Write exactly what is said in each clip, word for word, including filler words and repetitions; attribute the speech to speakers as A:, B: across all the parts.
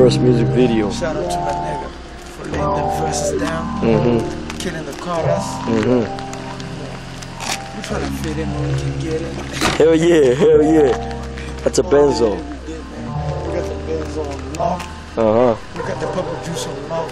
A: first music video.
B: Shout out to my nigga for laying them verses down,
A: Mm-hmm.
B: killing the chorus.
A: Mm-hmm.
B: We're trying to fit in when we can get it.
A: Hell yeah, hell yeah. That's a benzo.
B: We did, man. We got the benzo on lock.
A: Uh-huh.
B: We got the purple juice on lock.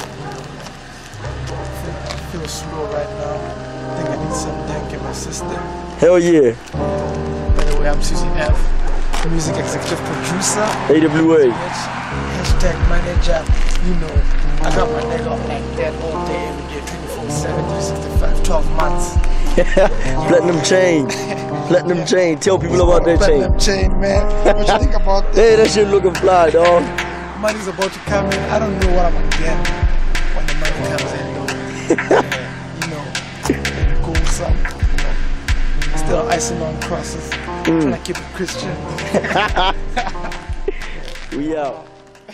B: I feel slow right now. I think I need some dank in my system.
A: Hell yeah.
B: By the way, I'm six e orge, music executive producer.
A: A W A.
B: Hashtag manager. You know, I got my nigga up like that all day, every day, twenty-four seven, three sixty-five, twelve months.
A: Platinum chain. Platinum chain. Tell people about that chain.
B: Platinum chain, man. What you think about that?
A: Hey, that shit looking fly, dog.
B: Money's about to come in. I don't know what I'm gonna get when the money comes in, though. You know, maybe gold some, you know. Still icing on crosses.
A: Mm.
B: Trying to keep it Christian.
A: We out.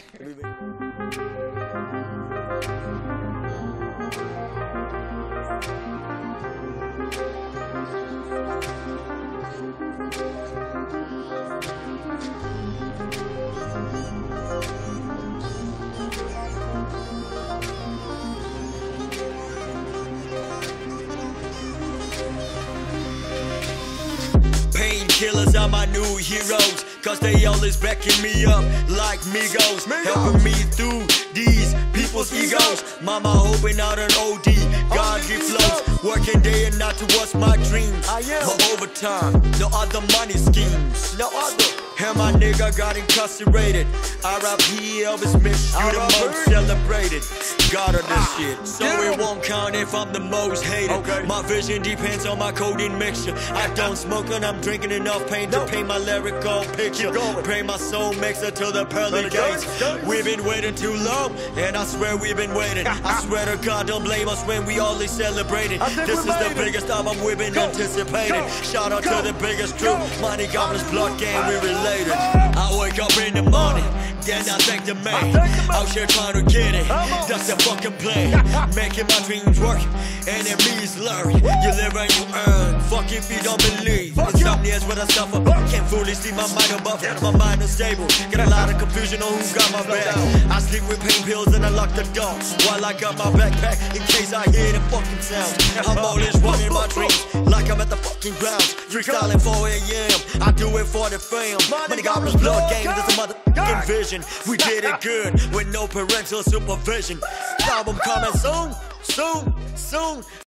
C: Painkillers are my new heroes, cause they always backing me up like Migos, helping me through these people's egos. Mama hoping out an O D, God give flows, working day and night towards my dreams. My overtime, no other money schemes, no other. And my nigga got incarcerated. R I P Elvis, miss you the most celebrated. God of this shit, so it won't count if I'm the most hated. Okay. My vision depends on my codeine mixture. I don't smoke and I'm drinking enough pain to paint my lyrical picture. Pray my soul makes it to the pearly gates. We've been waiting too long, and I swear we've been waiting. I swear to God, don't blame us when we always celebrating. This is the biggest album we've been anticipating. Shout out to the biggest crew, Money Gabz blood gang, we related. I wake up in the morning, then I thank the man. Out here trying to get it, that's the fucking plan. Making my dreams work, enemies learn. You live and you earn, fuck if you don't believe. Insomnia is what I suffer, can't fully sleep, my mind above. My mind unstable, got a lot of confusion on who got my back. I sleep with pain pills and I lock the door, while I got my backpack in case I hear the fucking sound. I'm always running my dreams, like I'm at the fucking grounds. Freestyling four A M, I do it for the fam. Money Gabz blood game, this a motherfucking vision. We did it good, with no parental supervision. Album coming soon, soon, soon.